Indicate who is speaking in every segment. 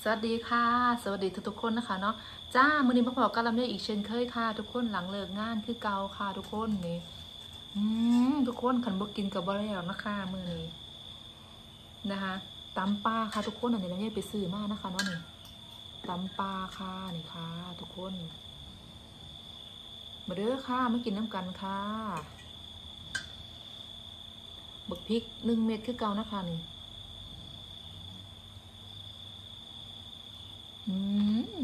Speaker 1: สวัสดีค่ะสวัสดีทุกคนนะคะเนาะจ้ามื้อนี้มาพบกันลำไยอีกเช่นเคยค่ะทุกคนหลังเลิกงานคือเก่าค่ะทุกคนนี่ทุกคนขันบกินกับบ่แล้วนะคะมื้อนี้นะคะตำปลาค่ะทุกคนอันนี้ลำไยไปซื้อมานะคะเนาะนี่ตำปลาค่ะนี่ค่ะทุกคนมาเด้อค่ะมากินน้ำกันค่ะบักพริก1 เม็ดคือเก่านะคะนี่อืม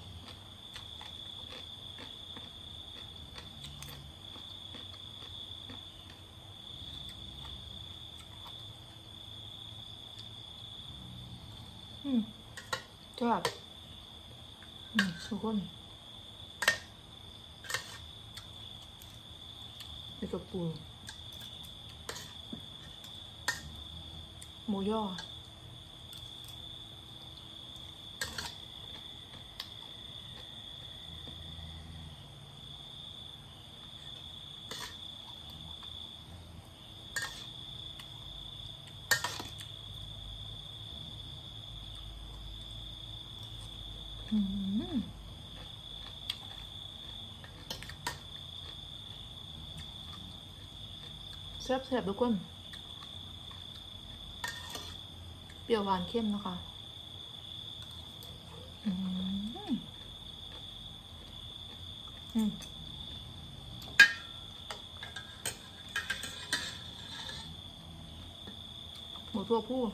Speaker 1: จ้าทุกคนนี่กับปูหมูย่อแซ่บๆทุกคนเปรี้ยวหวานเข้มนะคะหมูตัวผู้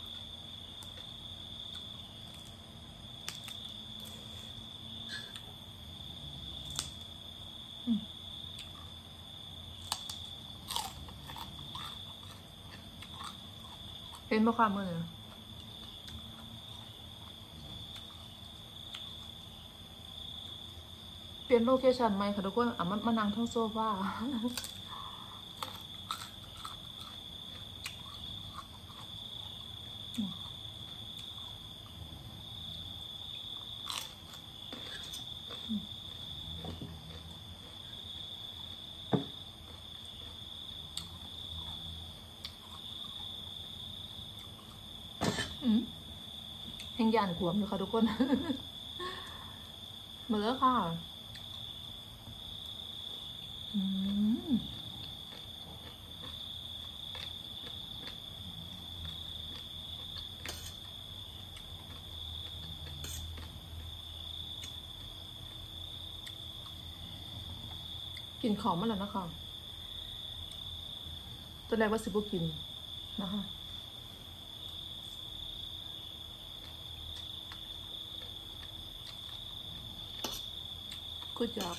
Speaker 1: เห็นบ่ความมือเปลี่ยนโลเคชั่นใหม่ค่ะทุกคนมันมานั่งทั้งโซฟาแห่งยานขวมอยู่ค่ะทุกคนมาแล้วค่ะกินของมาแล้วนะคะตอนแรกว่าสิบุกินนะคะกูจับ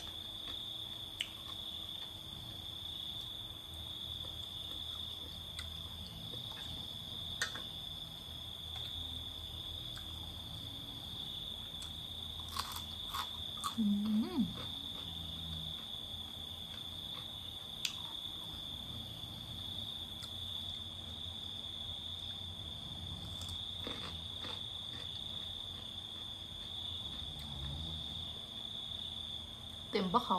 Speaker 1: เต็มปะเขา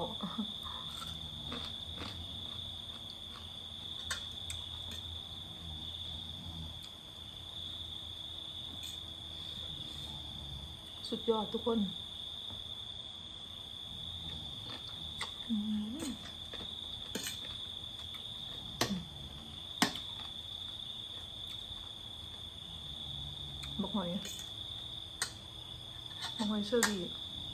Speaker 1: สุดยอดทุกคนบักหอยเชอรี่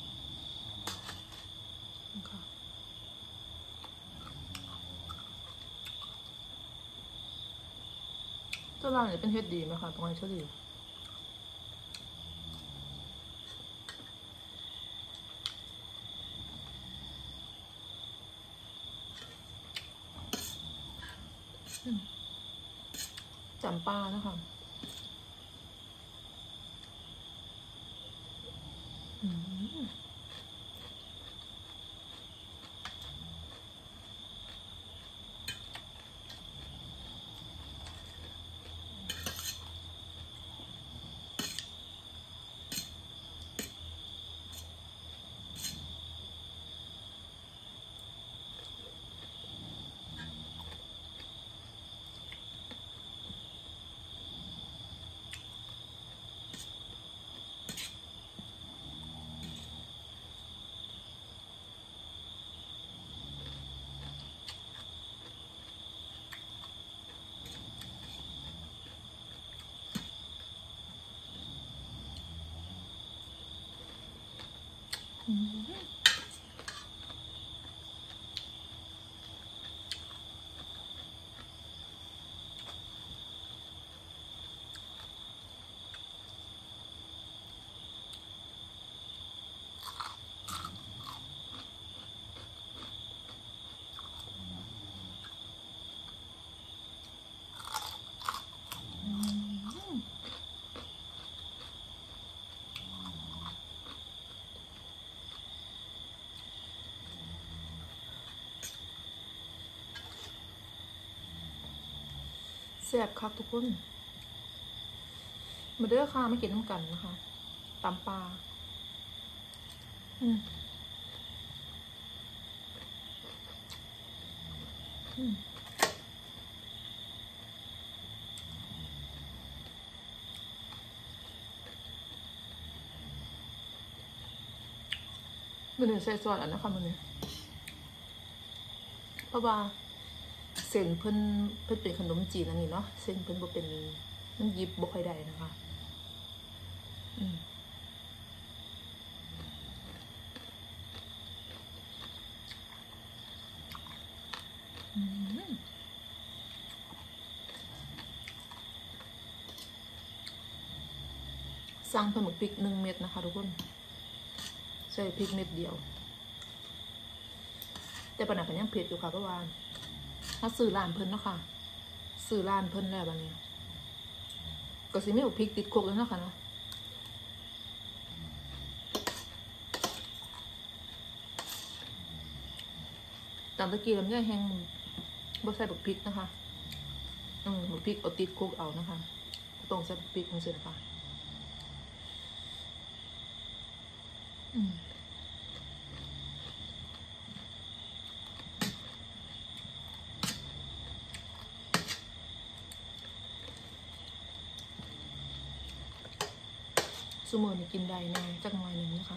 Speaker 1: ตัวร้านนี้เป็นเฮ็ดดีไหมคะบักหอยเชอรี่จำปานะคะแซ่บคักทุกคนมาเด้อค่ะไม่กินน้ำกันนะคะตำปลามันเนี่ยใส่ซอสอันนะคะมันเนี่ยเพราะว่าเส้นเพิ่นเป็นขนมจีนอันนี้เนาะเส้นเพิ่นบ่เป็นมันยิบบ่ค่อยได้นะคะสั่งเพิ่มพริก1 เม็ดนะคะทุกคนใส่พริกเม็ดเดียวแต่ปัญหาเป็นยังเผ็ดอยู่ค่ะเพราะว่าถ้าซื้อร้านเพิ่นเนาะค่ะซื้อร้านเพิ่นแล้วบัดนี้ก็สิมีพริกติดโคกแล้วเนาะค่ะเนาะตามตะกี้ลำไยแห้งบ่ใส่พริกนะคะพริกเอาติดโคกเอานะคะต้องใส่พริกจังซี่นะคะซุมื้อนี้กินได้แน่จักหน่อยนึงนะคะ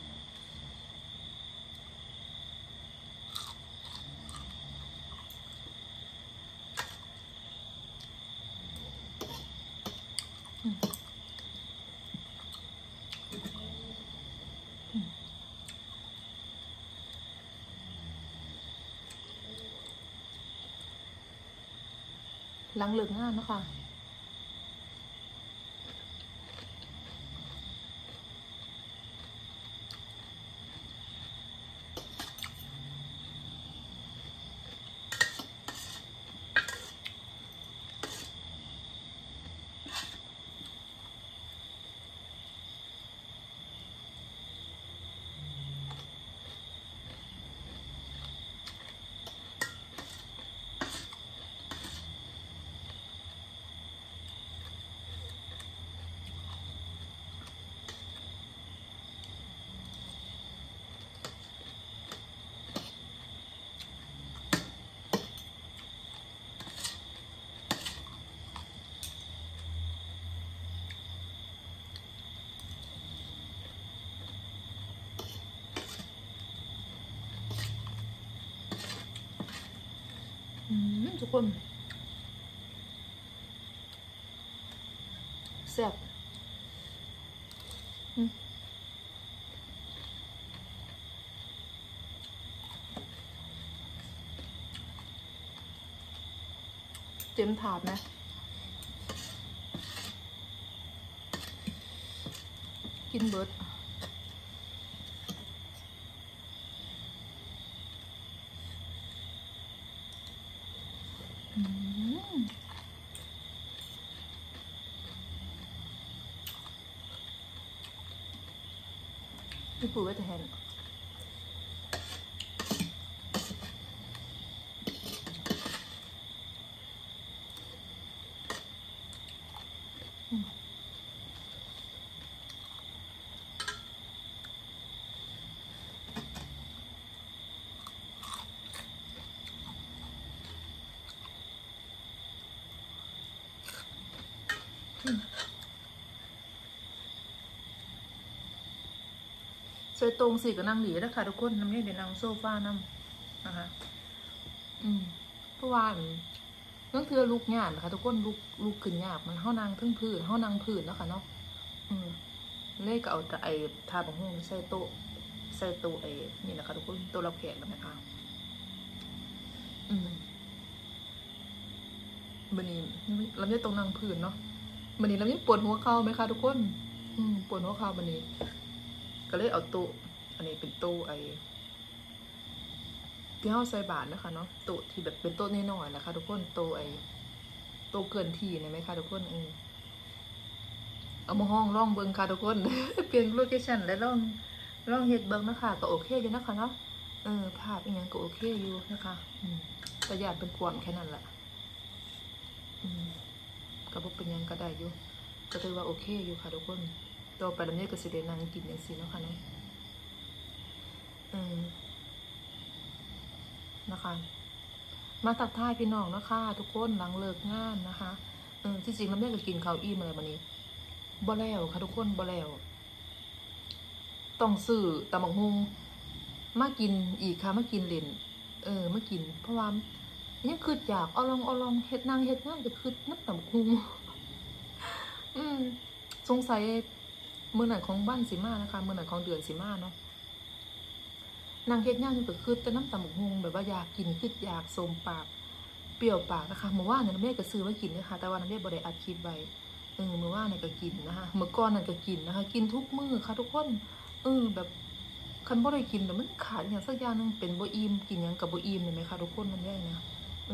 Speaker 1: หลังเลิกงานเนาะค่ะทุกคนแซ่บเต็มถาดนะกินเบิร์ดพี่ปูไว้แต่แทนใส่ตรงสิก็นั่งหลีแล้วค่ะทุกคนน้ำเนี่ยเดี๋ยวนั่งโซฟานั่งนะคะเพราะว่านั่นคือลูกหยาดนะคะทุกคนลูกขึ้นหยาบมันเท่านางทึ่งพื้นเท่านางพื้นแล้วค่ะเนาะเลยก็เอาแต่ไอ้ทาบังฮงใส่โต๊ะใส่ส่ตัวนี่นะคะทุกคนตัวรับแขกนะคะบันนี้ลำไยตรงนางผืนเนาะบันนี้ลำไยปวดหัวเข่าไหมคะทุกคนปวดหัวเข่าบันนี้ก็เลยเอาตู้อันนี้เป็นตู้ที่เฮาใส่บาทนะคะเนาะตู้ที่แบบเป็นโต๊ะน้อยๆนะคะทุกคนตู้โต๊ะเกินที่ไหมคะทุกคนเอามาห้องร่องเบิ้งค่ะทุกคน เปลี่ยนโลเคชั่นและร่องเฮ็ดเบิ้งนะคะก็โอเคอยู่นะคะเนาะภาพอย่างนี้ก็โอเคอยู่นะคะประหยัดเป็นความแค่นั้นแหละก็บอกเป็นยังก็ได้อยู่ก็ถือว่าโอเคอยู่ค่ะทุกคนต่อไปแล้วเนี่ยก็สิได้นั่งกินอย่างสิเนาะค่ะเนาะนะคะ มาตักทายพี่น้องนะคะทุกคนหลังเลิกงานนะคะที่จริงแล้วแม่ก็กินข้าวอิ่มอะไรวันนี้บ่แล้วค่ะทุกคนบ่แล้วต้องซื้อตำบักหุ่งมากินอีกค่ะมากินเล่นมากินเพราะว่ายังคืออยากเอาลองเฮ็ดนางเฮ็ดงานจะคือน้ำตำบักหุ่งสงสัยมื้อไหนของบ้านสิมานะคะมื้อไหนของเดือนสิมาเนาะนางเฮ็ดงานก็คือแต่น้ำตำบักหุ่งแบบว่าอยากกินคืออยากสมปากเปรี้ยวปากนะคะเมื่อวานเนี่ยแม่ก็ซื้อมากินนะคะแต่ว่าแม่บ่ได้อัดคลิปไว้เมื่อวานเนี่ยก็กินนะคะเมื่อก่อนนั่นก็กินนะคะกินทุกมื้อค่ะทุกคนแบบคันบ่ได้กินแต่มันขาดอย่างสักอย่างนึงเป็นบ่อิ่มกินยังกับบ่อิ่มเห็นไหมคะทุกคนมันได้นะ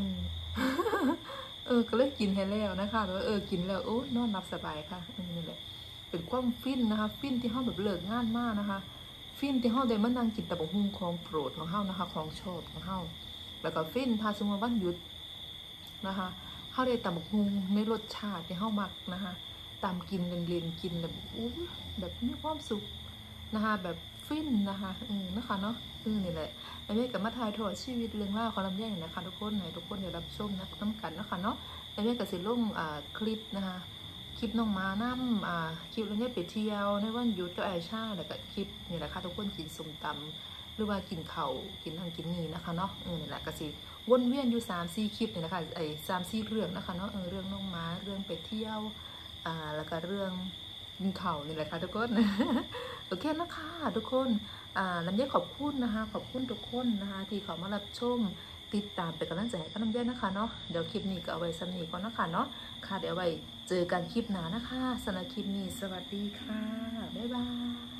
Speaker 1: ก็เลยกินให้แล้วนะคะแล้วกินแล้วโอ้นอนหลับสบายค่ะนี่แหละเป็นความฟินนะคะฟินที่เฮาแบบเลิกงานมากนะคะฟินที่เฮาได้มานั่งกินตำบักหุ่งของโปรดของเฮานะคะของชอบของเฮาแล้วก็ฟินถ้าสมมติว่าวันหยุดนะคะเฮาได้ตำบักหุ่งในรสชาติที่เฮามักนะคะตามกินเล่นๆกินแบบแบบมีความสุขนะคะแบบฟินนะคะนะคะเนาะนี่แหละแล้วแม่ก็มาถ่ายทอดชีวิตเรื่องราวของลำไยนะคะทุกคนให้ทุกคนได้รับชมนะน้ำกันนะคะเนาะแล้วแม่ก็สิลงคลิปนะคะคลิปน้องมาน้ำคลิปลำไยไปเที่ยวในวันหยุดก็ชาแล้วก็คลิปนี่แหละค่ะทุกคนกินส้มตำหรือว่ากินข้าวกินนั่งกินนี่นะคะเนาะนี่แหละก็สิวนเวียนอยู่3-4คลิปนี่นะคะ3-4เรื่องนะคะเนาะเรื่องน้องมาเรื่องไปเที่ยวแล้วก็เรื่องกินข้าวนี่แหละค่ะทุกคน โอเคนะคะทุกคนลำไยขอบคุณนะคะขอบคุณทุกคนนะคะที่เขามารับชมติดตามเป็นกำลังใจให้กับลำไยนะคะเนาะเดี๋ยวคลิปนี้ก็เอาไว้สำนีก่อนนะคะเนาะค่ะเดี๋ยวไว้เจอกันคลิปหน้านะคะสำหรับคลิปนี้สวัสดีค่ะบ๊ายบาย